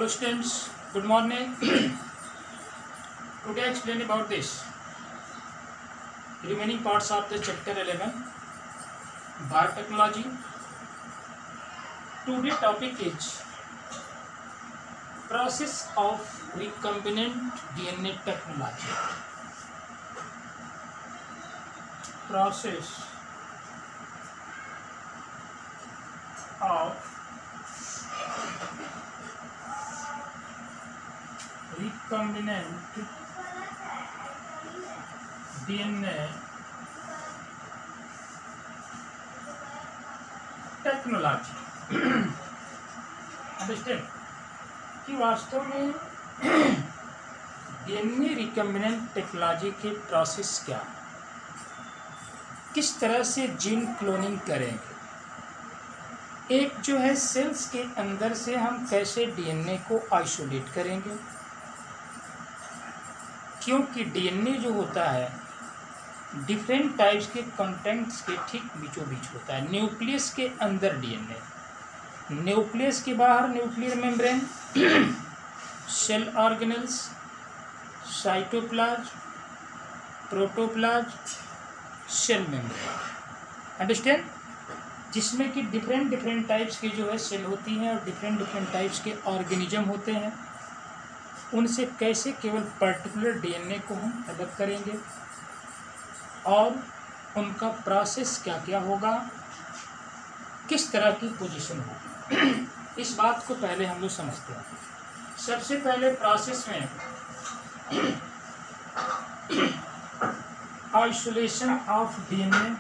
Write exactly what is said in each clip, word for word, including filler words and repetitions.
Hello students, good morning. Today I explain about this remaining parts of the chapter eleven biotechnology. Today topic is process of recombinant D N A technology. Process of recombinant D N A technology. Understand कि वास्तव में DNA recombinant technology की process क्या है, किस तरह से gene cloning करेंगे, एक जो है सेल्स के अंदर से हम कैसे डीएनए को आइसोलेट करेंगे, क्योंकि डीएनए जो होता है डिफरेंट टाइप्स के कंटेंट्स के ठीक बीचों बीच होता है। न्यूक्लियस के अंदर डीएनए, न्यूक्लियस के बाहर nuclear membrane, cell organelles, cytoplasm, protoplasm, cell membrane. Understand, जिसमें कि डिफरेंट डिफरेंट टाइप्स की जो है सेल होती हैं और डिफरेंट डिफरेंट टाइप्स के ऑर्गेनिज्म होते हैं। उनसे कैसे केवल पर्टिकुलर डीएनए को हम अलग करेंगे और उनका प्रोसेस क्या क्या होगा, किस तरह की पोजीशन होगी, इस बात को पहले हम लोग समझते हैं। सबसे पहले प्रोसेस में isolation of DNA,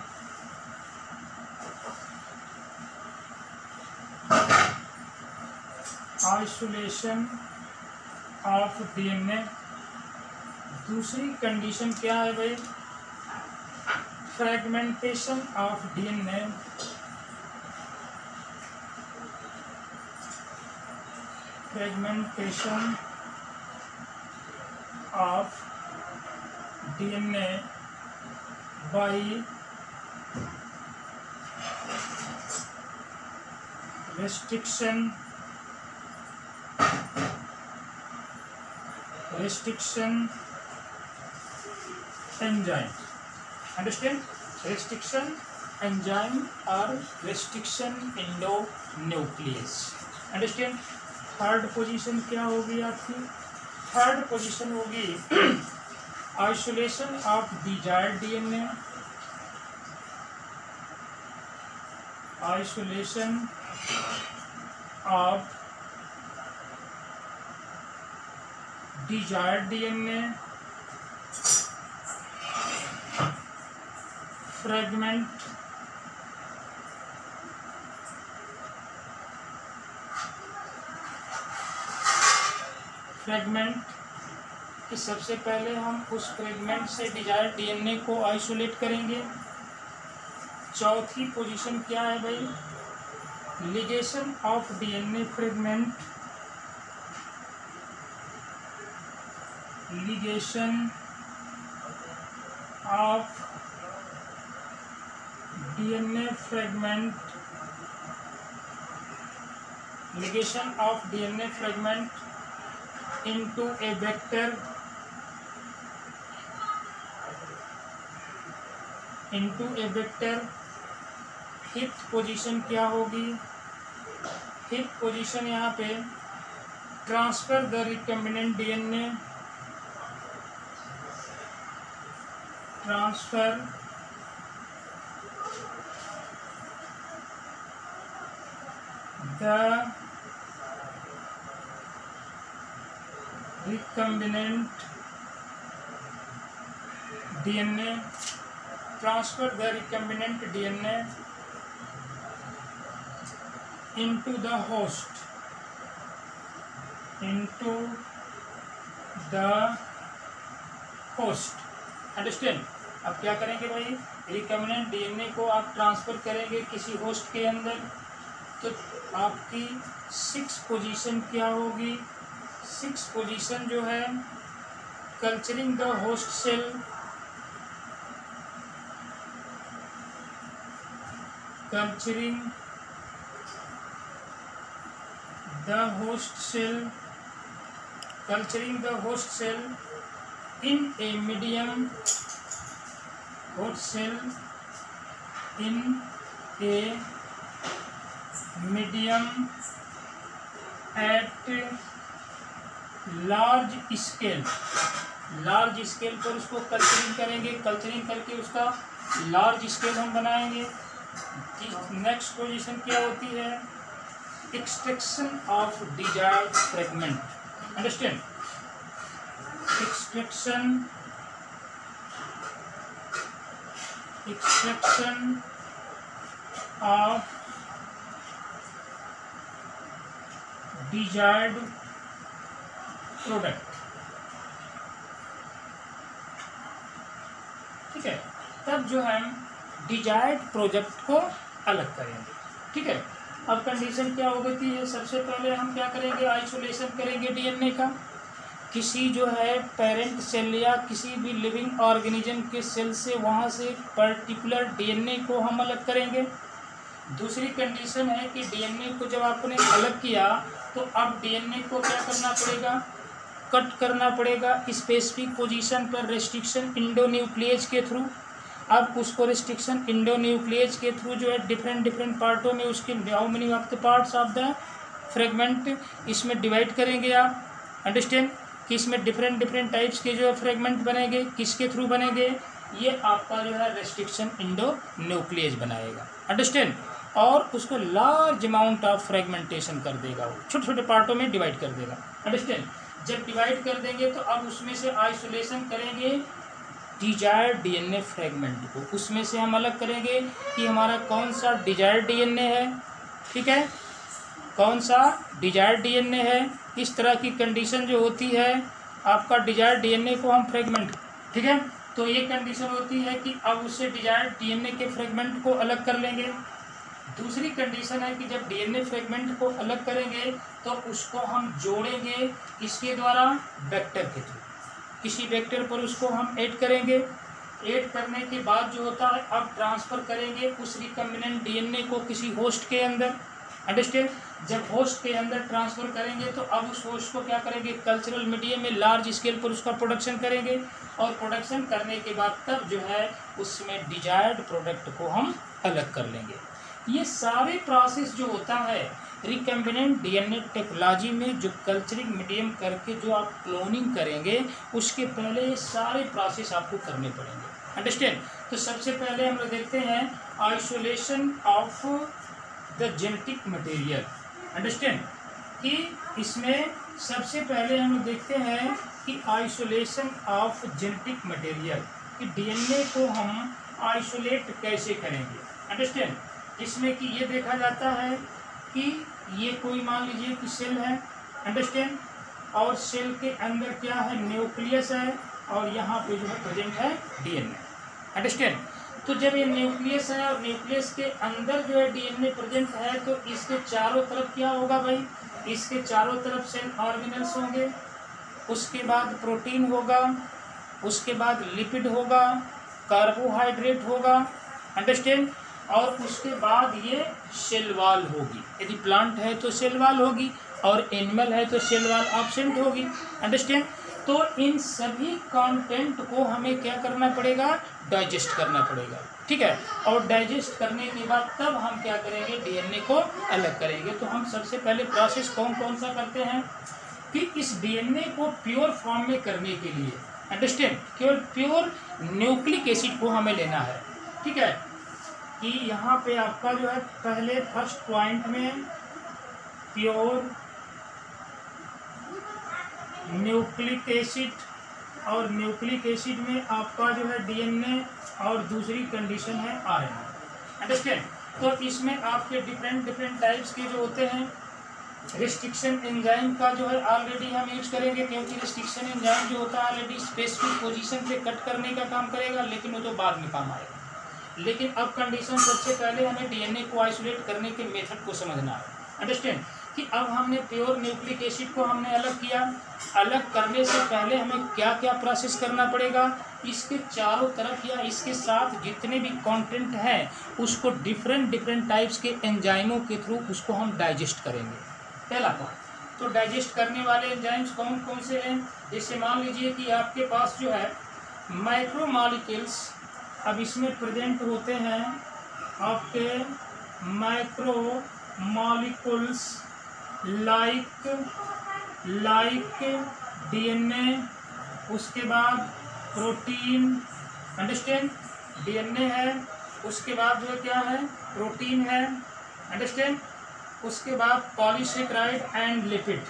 isolation of DNA. दूसरी कंडीशन क्या है भाई, fragmentation of DNA, fragmentation of DNA by restriction restriction enzyme। Understand, restriction enzyme or restriction endonuclease। Understand, third position क्या होगी आपकी, थर्ड पोजीशन होगी isolation of desired DNA, isolation of desired DNA, fragment fragment कि सबसे पहले हम उस fragment से डिजायर्ड डीएनए को आइसोलेट करेंगे। चौथी पोजीशन क्या है भाई, ligation of DNA fragment, ligation of DNA fragment, ligation of D N A fragment into a vector, into a vector। Fifth position क्या होगी, फिफ्थ पोजीशन यहाँ पे transfer the recombinant DNA, transfer the recombinant D N A, transfer the recombinant D N A into the host, into the host। Understand, अब क्या करेंगे भाई, recombinant DNA को आप ट्रांसफर करेंगे किसी होस्ट के अंदर, तो आपकी सिक्स पोजीशन क्या होगी, सिक्स पोजीशन जो है culturing the host cell, culturing the host cell culturing the host cell in a medium host cell in a medium at large scale, large scale पर उसको कल्चरिंग करेंगे, कल्चरिंग करके उसका large scale हम बनाएंगे। Next position क्या होती है, extraction of desired fragment, understand, extraction extraction of desired product, ठीक है। तब जो हम डिजायर्ड प्रोडक्ट को अलग करेंगे, ठीक है। अब कंडीशन क्या हो गई है, सबसे पहले हम क्या करेंगे, आइसोलेशन करेंगे डीएनए का, किसी जो है पेरेंट सेल या किसी भी लिविंग ऑर्गेनिज्म के सेल से वहाँ से पर्टिकुलर डीएनए को हम अलग करेंगे। दूसरी कंडीशन है कि डीएनए को जब आपने अलग किया तो अब डीएनए को क्या करना पड़ेगा, कट करना पड़ेगा स्पेसिफिक पोजीशन पर रेस्ट्रिक्शन इंडोन्यूक्लियेज के थ्रू। अब उसको रेस्ट्रिक्शन इंडोन्यूक्लियेज के थ्रू जो है डिफरेंट डिफरेंट पार्टों में उसके how many of the parts of the fragment इसमें डिवाइड करेंगे आप, अंडरस्टैंड, कि इसमें डिफरेंट डिफरेंट टाइप्स के जो है फ्रेगमेंट बनेंगे, किसके थ्रू बनेंगे, ये आपका जो है रेस्ट्रिक्शन इंडोन्यूक्लियेज बनाएगा, अंडरस्टैंड, और उसको लार्ज अमाउंट ऑफ फ्रेगमेंटेशन कर देगा, वो छोटे छोटे पार्टों में डिवाइड कर देगा, अंडरस्टैंड। जब डिवाइड कर देंगे तो अब उसमें से आइसोलेशन करेंगे डिजायर्ड डीएनए फ्रेगमेंट को, उसमें से हम अलग करेंगे कि हमारा कौन सा डिजायर्ड डीएनए है, ठीक है, कौन सा डिजायर्ड डीएनए है। इस तरह की कंडीशन जो होती है आपका डिजायर्ड डीएनए को हम फ्रेगमेंट, ठीक है, तो ये कंडीशन होती है कि अब उससे डिजायर्ड डीएनए के फ्रेगमेंट को अलग कर लेंगे। दूसरी कंडीशन है कि जब डीएनए फ्रेगमेंट को अलग करेंगे तो उसको हम जोड़ेंगे किसके द्वारा, वेक्टर के थ्रू, किसी वेक्टर पर उसको हम ऐड करेंगे। ऐड करने के बाद जो होता है अब ट्रांसफ़र करेंगे उस रिकम्बिनेंट डीएनए को किसी होस्ट के अंदर, अंडरस्टैंड। जब होस्ट के अंदर ट्रांसफ़र करेंगे तो अब उस होस्ट को क्या करेंगे, कल्चरल मीडियम में लार्ज स्केल पर उसका प्रोडक्शन करेंगे, और प्रोडक्शन करने के बाद तब जो है उसमें डिजायर्ड प्रोडक्ट को हम अलग कर लेंगे। ये सारे प्रोसेस जो होता है रिकम्बिनेंट डीएनए टेक्नोलॉजी में, जो कल्चरिंग मीडियम करके जो आप क्लोनिंग करेंगे उसके पहले ये सारे प्रोसेस आपको करने पड़ेंगे, अंडरस्टैंड। तो सबसे पहले हम लोग देखते हैं isolation of the genetic material, understand, कि इसमें सबसे पहले हम लोग देखते हैं कि आइसोलेशन ऑफ जेनेटिक मटेरियल, कि डीएनए को हम आइसोलेट कैसे करेंगे, अंडरस्टैंड। जिसमें कि ये देखा जाता है कि ये कोई मान लीजिए कि सेल है, अंडरस्टैंड, और सेल के अंदर क्या है, न्यूक्लियस है, और यहाँ पे जो है प्रेजेंट है डीएनए, अंडरस्टैंड। तो जब ये न्यूक्लियस है और न्यूक्लियस के अंदर जो है डीएनए प्रेजेंट है तो इसके चारों तरफ क्या होगा भाई, इसके चारों तरफ सेल ऑर्गेनल्स होंगे, उसके बाद प्रोटीन होगा, उसके बाद लिपिड होगा, कार्बोहाइड्रेट होगा, अंडरस्टैंड, और उसके बाद ये सेल वॉल होगी। यदि प्लांट है तो सेल वॉल होगी, और एनिमल है तो सेल वॉल एब्सेंट होगी, अंडरस्टैंड। तो इन सभी कंटेंट को हमें क्या करना पड़ेगा, डाइजेस्ट करना पड़ेगा, ठीक है। और डाइजेस्ट करने के बाद तब हम क्या करेंगे, डीएनए को अलग करेंगे। तो हम सबसे पहले प्रोसेस कौन कौन सा करते हैं कि इस डीएनए को प्योर फॉर्म में करने के लिए, अंडरस्टैंड, केवल प्योर न्यूक्लिक एसिड को हमें लेना है, ठीक है, कि यहाँ पे आपका जो है पहले फर्स्ट पॉइंट में प्योर न्यूक्लिक एसिड, और न्यूक्लिक एसिड में आपका जो है डीएनए, और दूसरी कंडीशन है आरएनए, अंडरस्टैंड। तो इसमें आपके डिफरेंट डिफरेंट टाइप्स के जो होते हैं, रिस्ट्रिक्शन एंजाइम का जो है ऑलरेडी हम यूज करेंगे, क्योंकि रिस्ट्रिक्शन एंजाइम जो होता है ऑलरेडी स्पेसिफिक पोजीशन पे कट करने का काम करेगा, लेकिन वो तो बाद में काम आएगा। लेकिन अब कंडीशन सबसे पहले हमें डीएनए को आइसोलेट करने के मेथड को समझना है, अंडरस्टैंड, कि अब हमने प्योर न्यूक्लिक एसिड को हमने अलग किया, अलग करने से पहले हमें क्या क्या प्रोसेस करना पड़ेगा, इसके चारों तरफ या इसके साथ जितने भी कंटेंट हैं उसको डिफरेंट डिफरेंट टाइप्स के एंजाइमों के थ्रू उसको हम डाइजेस्ट करेंगे, पहला पार्ट। तो डाइजेस्ट करने वाले एंजाइम्स कौन कौन से हैं? जैसे मान लीजिए कि आपके पास जो है माइक्रोमॉलिक्यूल्स, अब इसमें प्रेजेंट होते हैं आपके माइक्रोमॉलिक्यूल्स लाइक लाइक डीएनए, उसके बाद प्रोटीन, अंडरस्टैंड, डीएनए है, उसके बाद जो है क्या है, प्रोटीन है, अंडरस्टैंड, उसके बाद polysaccharide and lipid,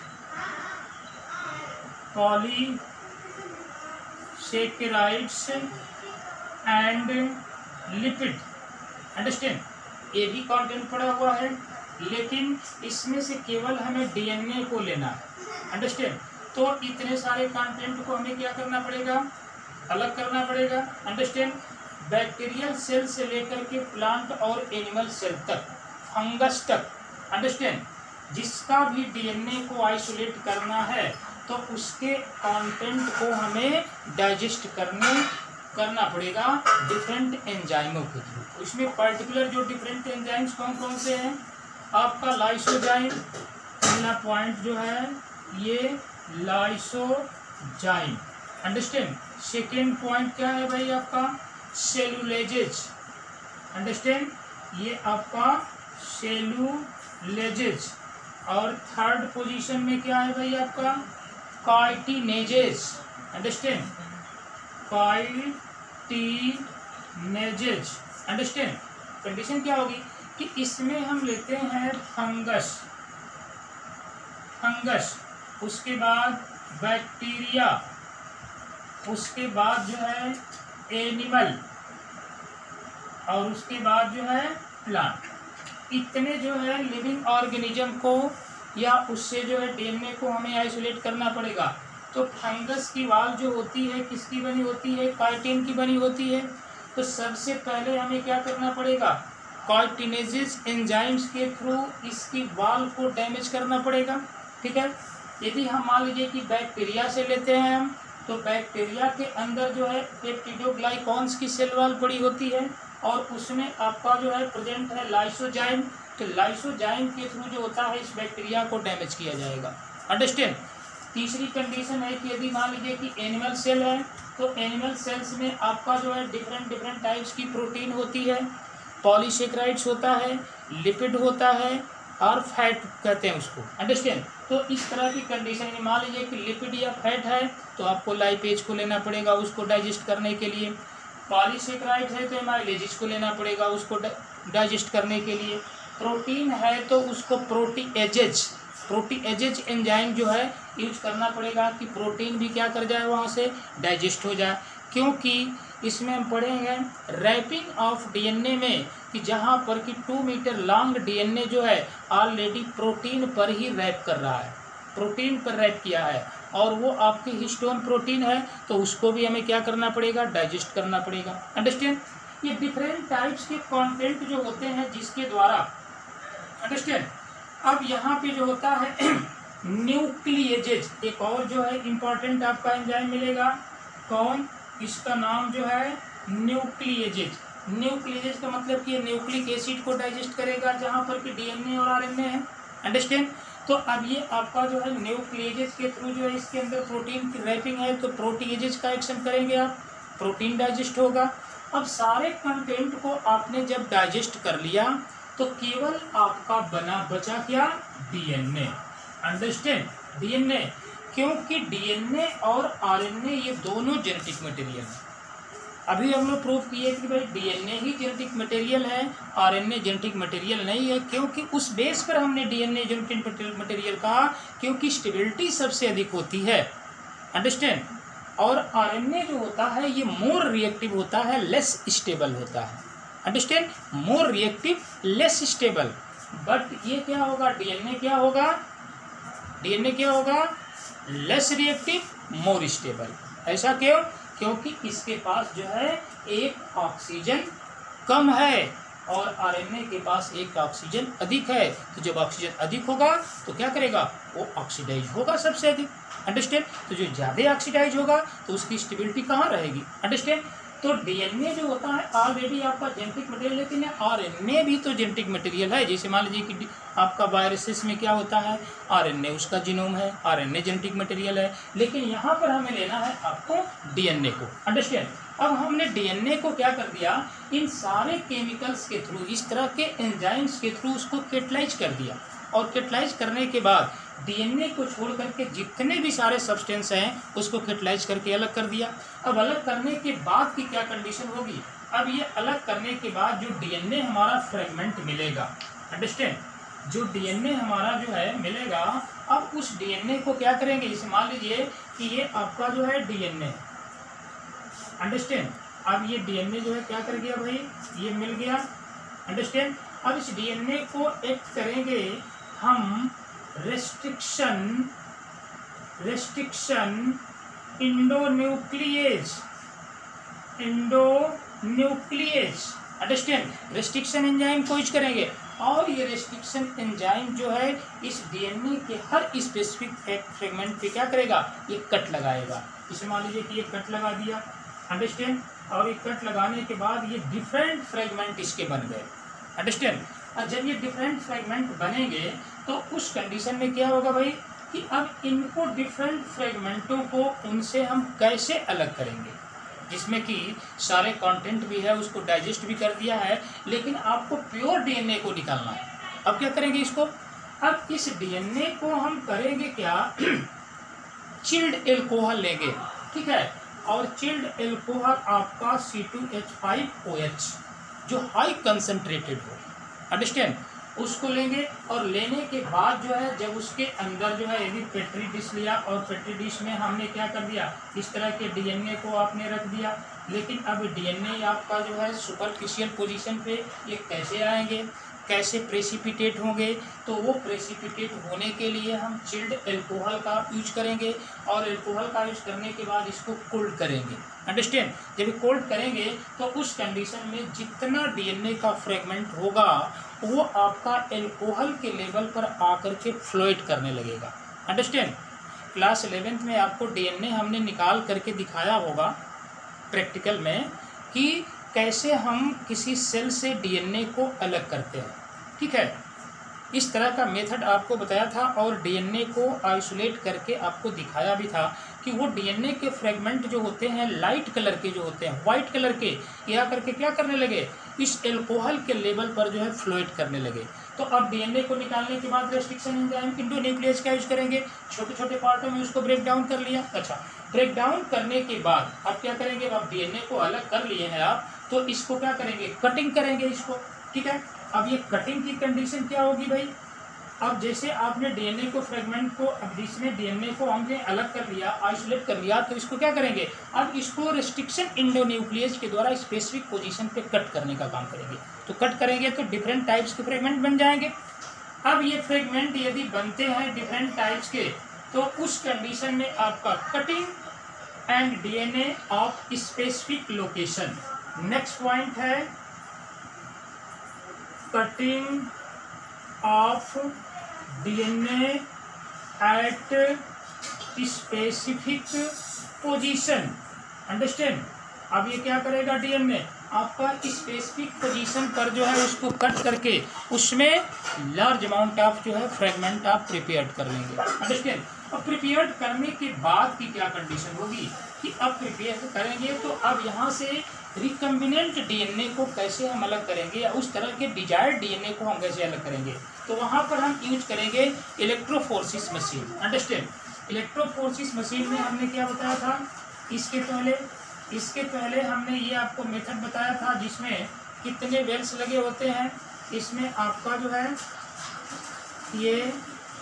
polysaccharides and lipid, understand, ये भी कंटेंट पड़ा हुआ है, लेकिन इसमें से केवल हमें डीएनए को लेना है, अंडरस्टैंड। तो इतने सारे कंटेंट को हमें क्या करना पड़ेगा, अलग करना पड़ेगा, अंडरस्टैंड। बैक्टीरियल सेल से लेकर के प्लांट और एनिमल सेल तक, फंगस तक, अंडरस्टैंड, जिसका भी डीएनए को आइसोलेट करना है तो उसके कंटेंट को हमें डाइजेस्ट करने करना पड़ेगा डिफरेंट एंजाइमों के थ्रू। इसमें पर्टिकुलर जो डिफरेंट एंजाइम्स कौन कौन से हैं, आपका लाइसोजाइम, पहला पॉइंट जो है ये लाइसोजाइम, अंडरस्टैंड। सेकेंड पॉइंट क्या है भाई आपका, सेलुलेजेज, अंडरस्टैंड, ये आपका सेलुलेजेज। और थर्ड पोजीशन में क्या है भाई आपका, chitinases, understand, chitinases, understand. Condition क्या होगी कि इसमें हम लेते हैं फंगस, फंगस, उसके बाद बैक्टीरिया, उसके बाद जो है एनिमल, और उसके बाद जो है प्लांट। इतने जो है लिविंग ऑर्गेनिज्म को या उससे जो है डीएनए को हमें आइसोलेट करना पड़ेगा। तो फंगस की वाल जो होती है किसकी बनी होती है, काइटिन की बनी होती है। तो सबसे पहले हमें क्या करना पड़ेगा, काइटिनेजेस एंजाइम्स के थ्रू इसकी वाल को डैमेज करना पड़ेगा, ठीक है। यदि हम मान लीजिए कि बैक्टीरिया से लेते हैं हम, तो बैक्टीरिया के अंदर जो है पेप्टिडोग्लाइकॉन्स की सेल वाल पड़ी होती है और उसमें आपका जो है प्रेजेंट है लाइसोजाइम। तो लाइसोजाइम के थ्रू जो होता है इस बैक्टीरिया को डैमेज किया जाएगा, अंडरस्टैंड। तीसरी कंडीशन है कि यदि मान लीजिए कि एनिमल सेल है, तो एनिमल सेल्स में आपका जो है डिफरेंट डिफरेंट टाइप्स की प्रोटीन होती है, पॉलीसेकेराइड्स होता है, लिपिड होता है और फैट कहते हैं उसको, अंडरस्टैंड। तो इस तरह की कंडीशन में मान लीजिए कि लिपिड या फैट है तो आपको लाइपेज को लेना पड़ेगा उसको डाइजेस्ट करने के लिए। पॉलीसेकेराइड है तो एमाइलेजेज को लेना पड़ेगा उसको डाइजेस्ट करने के लिए। प्रोटीन है तो उसको प्रोटीएजेज प्रोटीएजेज एंजाइम जो है यूज करना पड़ेगा कि प्रोटीन भी क्या कर जाए वहाँ से डाइजेस्ट हो जाए। क्योंकि इसमें हम पढ़ेंगे रैपिंग ऑफ डीएनए में कि जहाँ पर कि टू मीटर लॉन्ग डीएनए जो है ऑलरेडी प्रोटीन पर ही रैप कर रहा है, प्रोटीन पर रैप किया है और वो आपकी हिस्टोन प्रोटीन है, तो उसको भी हमें क्या करना पड़ेगा, डाइजेस्ट करना पड़ेगा, अंडरस्टैंड। ये डिफरेंट टाइप्स के कंटेंट जो होते हैं जिसके द्वारा, अंडरस्टैंड। अब यहाँ पे जो होता है न्यूक्लिएजेज, एक और जो है इम्पॉर्टेंट आपका एंजाइम मिलेगा, कौन, इसका नाम जो है न्यूक्लिएजेज। न्यूक्लिएजेज का मतलब कि न्यूक्लिक एसिड को डाइजेस्ट करेगा जहाँ पर कि डीएनए और आरएनए है, अंडरस्टैंड। तो अब ये आपका जो है न्यूक्लिएजेज के थ्रू जो है इसके अंदर प्रोटीन की रैपिंग है, तो प्रोटीएजेज का एक्शन करेंगे आप, प्रोटीन डाइजेस्ट होगा। अब सारे कंटेंट को आपने जब डाइजेस्ट कर लिया तो केवल आपका बना बचा क्या, डीएनए, अंडरस्टैंड, डीएनए। क्योंकि डीएनए और आरएनए ये दोनों जेनेटिक मटेरियल है। अभी हम लोग प्रूव किए कि भाई डीएनए ही जेनेटिक मटेरियल है, आरएनए जेनेटिक मटेरियल नहीं है। क्योंकि उस बेस पर हमने डीएनए जेनेटिक मटेरियल कहा क्योंकि स्टेबिलिटी सबसे अधिक होती है, अंडरस्टैंड। और आरएनए जो होता है ये मोर रिएक्टिव होता है, लेस स्टेबल होता है, understand, more reactive less stable. But ये क्या होगा, डीएनए क्या होगा, डीएनए क्या होगा, लेस रिएक्टिव मोर स्टेबल। ऐसा क्यों, क्योंकि इसके पास जो है एक ऑक्सीजन कम है और आरएनए के पास एक ऑक्सीजन अधिक है। तो जब ऑक्सीजन अधिक होगा तो क्या करेगा, वो ऑक्सीडाइज होगा सबसे अधिक, अंडरस्टैंड। तो जो ज़्यादा ऑक्सीडाइज होगा तो उसकी स्टेबिलिटी कहाँ रहेगी, अंडरस्टैंड। तो डीएनए जो होता है ऑलरेडी आपका जेनेटिक मटेरियल, लेकिन आरएनए भी तो जेनेटिक मटेरियल है। जैसे मान लीजिए कि आपका वायरसेस में क्या होता है, आरएनए उसका जीनोम है, आरएनए जेनेटिक मटेरियल है, लेकिन यहाँ पर हमें लेना है आपको डीएनए को। अंडरस्टैंड। अब हमने डीएनए को क्या कर दिया, इन सारे केमिकल्स के थ्रू, इस तरह के एंजाइम्स के थ्रू उसको कैटलाइज कर दिया, और कैटलाइज करने के बाद डीएनए को छोड़ करके जितने भी सारे सब्सटेंस हैं उसको कैटलाइज करके अलग कर दिया। अब अलग करने के बाद की क्या कंडीशन होगी, अब ये अलग करने के बाद जो डीएनए हमारा फ्रेगमेंट मिलेगा, अंडरस्टैंड, जो डीएनए हमारा जो है मिलेगा, अब उस डीएनए को क्या करेंगे, जैसे मान लीजिए कि ये आपका जो है डीएनए, अंडरस्टैंड, अब ये डीएनए जो है क्या कर गया भाई, ये मिल गया, अंडरस्टैंड। अब इस डीएनए को एक्ट करेंगे हम restriction restriction endonuclease endonuclease understand, restriction enzyme को यूज करेंगे, और ये रेस्ट्रिक्शन एंजाइम जो है इस डीएनए के हर स्पेसिफिक फ्रेगमेंट पे क्या करेगा, ये कट लगाएगा। इसे मान लीजिए कि ये कट लगा दिया, अंडरस्टैंड, और ये कट लगाने के बाद ये डिफरेंट फ्रेगमेंट इसके बन गए, अंडरस्टैंड। और जब ये डिफरेंट फ्रेगमेंट बनेंगे तो उस कंडीशन में क्या होगा भाई कि अब इनको डिफरेंट फ्रेगमेंटों को उनसे हम कैसे अलग करेंगे, जिसमें कि सारे कंटेंट भी है, उसको डाइजेस्ट भी कर दिया है, लेकिन आपको प्योर डीएनए को निकालना है। अब क्या करेंगे इसको, अब इस डीएनए को हम करेंगे क्या, चिल्ड एल्कोहल लेंगे, ठीक है, और चिल्ड एल्कोहल आपका C two H five O H जो हाई कंसनट्रेटेड हो, अंडरस्टैंड, उसको लेंगे, और लेने के बाद जो है जब उसके अंदर जो है यदि पेट्री डिश लिया, और पेट्री डिश में हमने क्या कर दिया, इस तरह के डीएनए को आपने रख दिया, लेकिन अब डीएनए आपका जो है सुपरफिशियल पोजीशन पे ये कैसे आएंगे, कैसे प्रेसिपिटेट होंगे, तो वो प्रेसिपिटेट होने के लिए हम चिल्ड एल्कोहल का यूज करेंगे, और एल्कोहल का यूज करने के बाद इसको कोल्ड करेंगे, अंडरस्टैंड। जब कोल्ड करेंगे तो उस कंडीशन में जितना डीएनए का फ्रेगमेंट होगा वो आपका एल्कोहल के लेवल पर आकर के फ्लोएट करने लगेगा, अंडरस्टैंड। क्लास इलेवेंथ में आपको डीएनए हमने निकाल करके दिखाया होगा प्रैक्टिकल में कि कैसे हम किसी सेल से डीएनए को अलग करते हैं, ठीक है, इस तरह का मेथड आपको बताया था, और डीएनए को आइसोलेट करके आपको दिखाया भी था कि वो डीएनए के फ्रेगमेंट जो होते हैं लाइट कलर के जो होते हैं, वाइट कलर के, या करके क्या करने लगे, इस एल्कोहल के लेवल पर जो है फ्लोएट करने लगे। तो अब डीएनए को निकालने के बाद रेस्ट्रिक्शन एंजाइम इंडोन्यूक्लियेज का यूज करेंगे, छोटे छोटे पार्टों में उसको ब्रेक डाउन कर लिया। अच्छा, ब्रेक डाउन करने के बाद अब क्या करेंगे, अब डीएनए को अलग कर लिए हैं आप, तो इसको क्या करेंगे, कटिंग करेंगे इसको, ठीक है। अब ये कटिंग की कंडीशन क्या होगी भाई, अब जैसे आपने डीएनए को फ्रेगमेंट को, अब जिसमें डीएनए को हमने अलग कर लिया, आइसोलेट कर लिया, तो इसको क्या करेंगे, अब इसको रेस्ट्रिक्शन इंडोन्यूक्लियेज के द्वारा स्पेसिफिक पोजीशन पे कट करने का काम करेंगे। तो कट करेंगे तो डिफरेंट टाइप्स के फ्रेगमेंट बन जाएंगे। अब ये फ्रेगमेंट यदि बनते हैं डिफरेंट टाइप्स के, तो उस कंडीशन में आपका cutting and DNA of specific location, next point है cutting of DNA at specific position, understand. अब ये क्या करेगा, डीएनए आपका स्पेसिफिक पोजीशन पर जो है उसको कट करके उसमें लार्ज अमाउंट ऑफ जो है फ्रेगमेंट आप प्रिपेयर कर लेंगे, अंडरस्टैंड। अब प्रिपेयर करने के बाद की क्या कंडीशन होगी कि अब प्रिपेयर करेंगे तो अब यहाँ से रिकम्बिनेंट डीएनए को कैसे हम अलग करेंगे, या उस तरह के डिजायर्ड डीएनए को हम कैसे अलग करेंगे, तो वहाँ पर हम यूज करेंगे electrophoresis machine, understand. Electrophoresis machine में हमने क्या बताया था, इसके पहले इसके पहले हमने ये आपको मेथड बताया था जिसमें कितने वेल्स लगे होते हैं, इसमें आपका जो है ये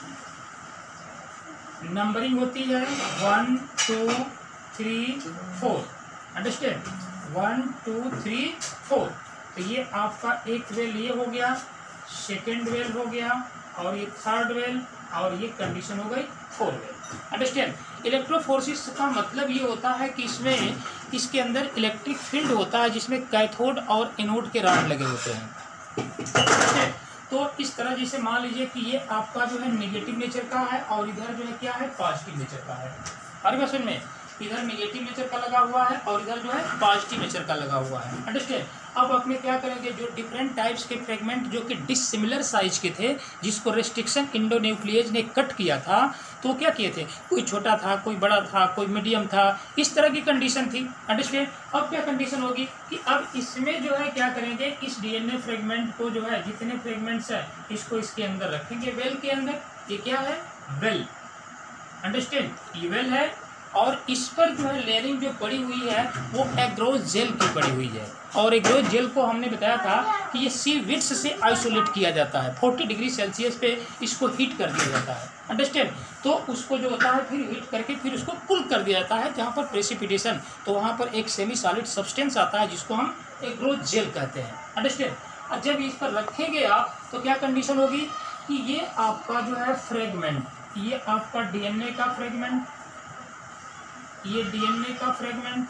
नंबरिंग होती है one two three four, understand, one two three four. तो ये आपका एक वेल ये हो गया, सेकेंड वेल हो गया, और ये थर्ड वेल, और ये कंडीशन हो गई फोर वेल, अंडरस्टैंड। इलेक्ट्रोफोरेसिस का मतलब ये होता है कि इसमें इसके अंदर इलेक्ट्रिक फील्ड होता है जिसमें कैथोड और एनोड के राड लगे होते हैं। तो इस तरह जैसे मान लीजिए कि ये आपका जो है नेगेटिव नेचर का है, और इधर जो है क्या है, पॉजिटिव नेचर का है। हर क्वेश्चन में इधर निगेटिव नेचर का लगा हुआ है और इधर जो है पॉजिटिव नेचर का लगा हुआ है। अंडरस्टैंड। अब अपने क्या करेंगे, जो डिफरेंट टाइप्स के फ्रेगमेंट जो कि डिसिमिलर साइज के थे, जिसको रेस्ट्रिक्शन एंडोन्यूक्लियेज ने कट किया था, तो क्या किए थे, कोई छोटा था, कोई बड़ा था, कोई मीडियम था, इस तरह की कंडीशन थी। अंडरस्टैंड। अब क्या कंडीशन होगी कि अब इसमें जो है क्या करेंगे, इस डीएनए फ्रेगमेंट को जो है, जितने फ्रेगमेंट्स है इसको इसके अंदर रखेंगे, वेल के अंदर। ये क्या है, वेल। अंडरस्टैंड। ये वेल है और इस पर जो है लेयरिंग जो पड़ी हुई है वो एग्रोज जेल की पड़ी हुई है। और एग्रोज जेल को हमने बताया था कि ये सी विट्स से आइसोलेट किया जाता है, चालीस डिग्री सेल्सियस पे इसको हीट कर दिया जाता है। अंडरस्टैंड। तो उसको जो होता है फिर हीट करके फिर उसको कूल कर दिया जाता है, जहाँ पर प्रेसिपिटेशन, तो वहाँ पर एक सेमी सॉलिड सब्सटेंस आता है जिसको हम एग्रोज जेल कहते हैं। अंडरस्टैंड। और जब इस पर रखेंगे आप तो क्या कंडीशन होगी कि ये आपका जो है फ्रेगमेंट, ये आपका डीएनए का फ्रेगमेंट, ये डीएनए का फ्रेगमेंट,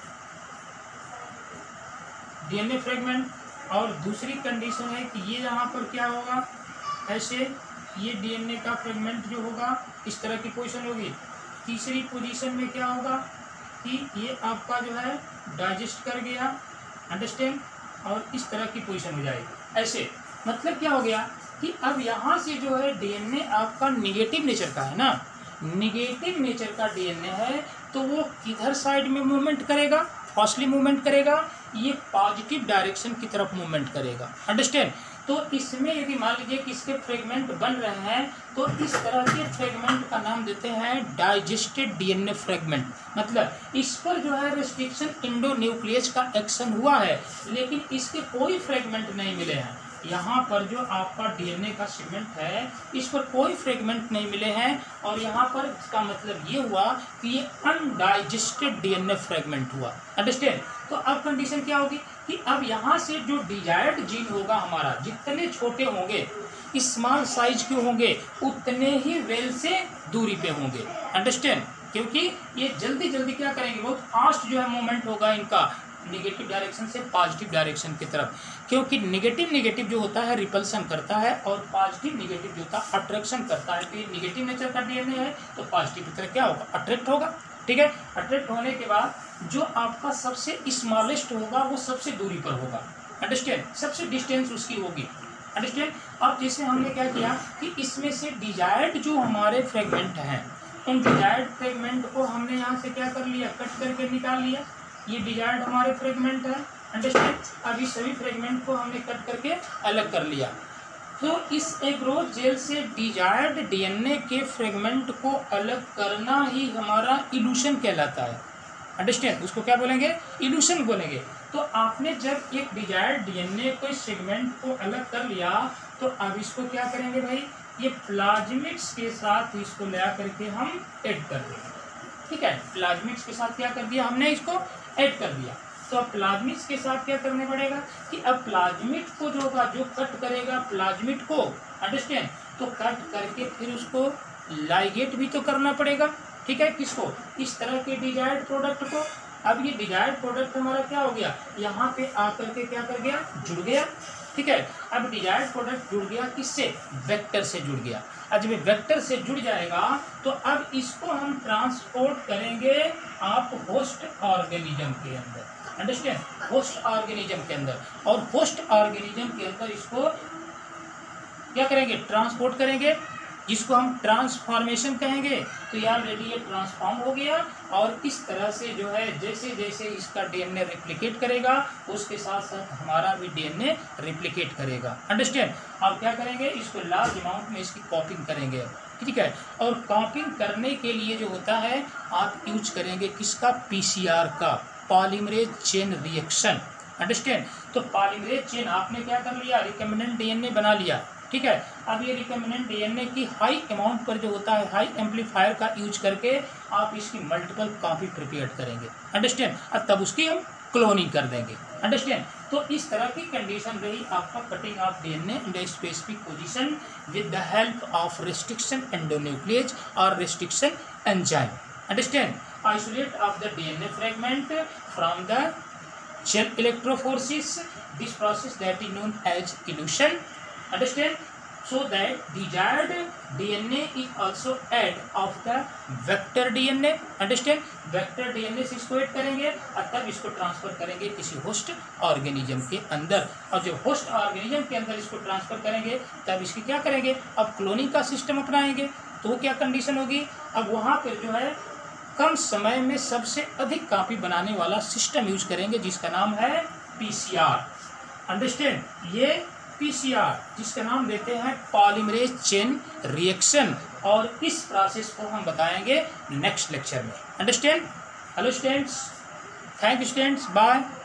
डीएनए फ्रेगमेंट, और दूसरी कंडीशन है कि ये यहाँ पर क्या होगा, ऐसे ये डीएनए का फ्रेगमेंट जो होगा इस तरह की पोजीशन होगी। तीसरी पोजीशन में क्या होगा कि ये आपका जो है डाइजेस्ट कर गया। अंडरस्टैंड। और इस तरह की पोजीशन हो जाएगी ऐसे। मतलब क्या हो गया कि अब यहाँ से जो है डीएनए आपका निगेटिव नेचर का है ना, निगेटिव नेचर का डीएनए है, तो वो किधर साइड में मूवमेंट करेगा, फर्स्टली मूवमेंट करेगा, ये पॉजिटिव डायरेक्शन की तरफ मूवमेंट करेगा। अंडरस्टैंड। तो इसमें यदि मान लीजिए कि इसके फ्रेगमेंट बन रहे हैं तो इस तरह के फ्रेगमेंट का नाम देते हैं डाइजेस्टेड डीएनए फ्रेगमेंट। मतलब इस पर जो है रेस्ट्रिक्शन एंडोन्यूक्लियस का एक्शन हुआ है, लेकिन इसके कोई फ्रेगमेंट नहीं मिले हैं। यहाँ पर जो आपका डीएनए का सेगमेंट है इस पर कोई फ्रेगमेंट नहीं मिले हैं, और यहाँ पर इसका मतलब ये हुआ कि ये अनडाइजेस्टेड डीएनए फ्रेगमेंट हुआ। अंडरस्टैंड। तो अब कंडीशन क्या होगी कि अब यहाँ से जो डिजायर्ड जीन होगा हमारा, जितने छोटे होंगे, स्मॉल साइज के होंगे, उतने ही वेल से दूरी पे होंगे। अंडरस्टैंड। क्योंकि ये जल्दी जल्दी क्या करेंगे, बहुत फास्ट जो है मूवमेंट होगा इनका निगेटिव डायरेक्शन से पॉजिटिव डायरेक्शन की तरफ, क्योंकि निगेटिव निगेटिव जो होता है रिपल्सन करता है और पॉजिटिव निगेटिव जो होता है अट्रैक्शन करता है। तो ये निगेटिव नेचर का डीएनए है तो पॉजिटिव की तरफ क्या होगा, अट्रैक्ट होगा। ठीक है। अट्रैक्ट होने के बाद जो आपका सबसे स्मॉलेस्ट होगा वो सबसे दूरी पर होगा। अंडरस्टैंड। सबसे डिस्टेंस उसकी होगी। अंडरस्टैंड। अब जैसे हमने क्या किया कि इसमें से डिजायर्ड जो हमारे फ्रेगमेंट हैं, उन डिजायर्ड फ्रेगमेंट को हमने यहाँ से क्या कर लिया, कट करके निकाल लिया। ये डिजायर्ड हमारे फ्रेगमेंट है। अंडरस्टैंड। अभी सभी फ्रेगमेंट को हमने कट करके अलग कर लिया। तो इस एग्रोज जेल से डिजायर्ड डीएनए के फ्रेगमेंट को अलग करना ही हमारा इल्यूशन कहलाता है। अंडरस्टैंड। उसको क्या बोलेंगे, इल्यूशन बोलेंगे। तो आपने जब एक डिजायर्ड डीएनए को सेगमेंट को अलग कर लिया तो अब इसको क्या करेंगे भाई, ये प्लाज्मिड्स के साथ इसको ला करके हम ऐड कर देंगे। ठीक है। प्लाज्मिड्स के साथ क्या कर दिया हमने, इसको ऐड कर दिया। तो अब प्लाज्मिड्स के साथ क्या करने पड़ेगा कि अब प्लाज्मिड को जो होगा, जो कट करेगा प्लाज्मिड को, अंडरस्टैंड, तो कट करके फिर उसको लाइगेट भी तो करना पड़ेगा। ठीक है। किसको, इस तरह के डिजायर्ड प्रोडक्ट को। अब ये डिजायर्ड प्रोडक्ट हमारा क्या हो गया, यहाँ पे आकर के क्या कर गया, जुड़ गया। ठीक है। अब डिजायर्ड प्रोडक्ट जुड़ गया किससे, वेक्टर से जुड़ गया। अब जब वेक्टर से जुड़ जाएगा तो अब इसको हम ट्रांसपोर्ट करेंगे आप होस्ट ऑर्गेनिज्म के अंदर। अंडरस्टैंड। होस्ट ऑर्गेनिज्म के अंदर, और होस्ट ऑर्गेनिज्म के अंदर इसको क्या करेंगे, ट्रांसपोर्ट करेंगे, जिसको हम ट्रांसफॉर्मेशन कहेंगे। तो यार रेडी ये ट्रांसफॉर्म हो गया, और इस तरह से जो है जैसे जैसे इसका डीएनए रिप्लिकेट करेगा उसके साथ साथ हमारा भी डीएनए रिप्लिकेट करेगा। अंडरस्टैंड। अब क्या करेंगे, इसको लार्ज अमाउंट में इसकी कॉपिंग करेंगे। ठीक है। और कॉपिंग करने के लिए जो होता है आप यूज करेंगे किसका, पीसीआर का, पॉलीमरेज चेन रिएक्शन। अंडरस्टैंड। तो पॉलीमरेज चेन आपने क्या कर लिया, रिकम्बिनेंट डीएनए बना लिया। ठीक है। अब ये रिकम्बिनेंट डीएनए की हाई अमाउंट पर जो होता है, हाई एम्पलीफायर का यूज करके आप इसकी मल्टीपल कॉपी प्रिपेयर करेंगे। अंडरस्टैंड। और तब उसकी हम क्लोनिंग कर देंगे। अंडरस्टैंड। तो इस तरह की कंडीशन रही आपका cutting of DNA in the specific position with the help of restriction endonuclease और restriction enzyme. Understand. Isolate of the DNA fragment from the gel electrophoresis, this process that is known as elution. Understand. so that desired D N A is also add of the vector D N A, understand? Vector DNA से इसको add करेंगे और तब इसको transfer करेंगे किसी host organism के अंदर, और जब होस्ट ऑर्गेनिज्म के अंदर इसको ट्रांसफर करेंगे तब इसकी क्या करेंगे, अब क्लोनिंग का सिस्टम अपनाएंगे। तो क्या कंडीशन होगी, अब वहाँ पर जो है कम समय में सबसे अधिक कॉपी बनाने वाला सिस्टम यूज करेंगे जिसका नाम है पीसीआर, अंडरस्टैंड? ये पीसीआर जिसका नाम देते हैं पॉलीमरेज चेन रिएक्शन, और इस प्रोसेस को हम बताएंगे नेक्स्ट लेक्चर में, understand? Hello students, thank you students, bye.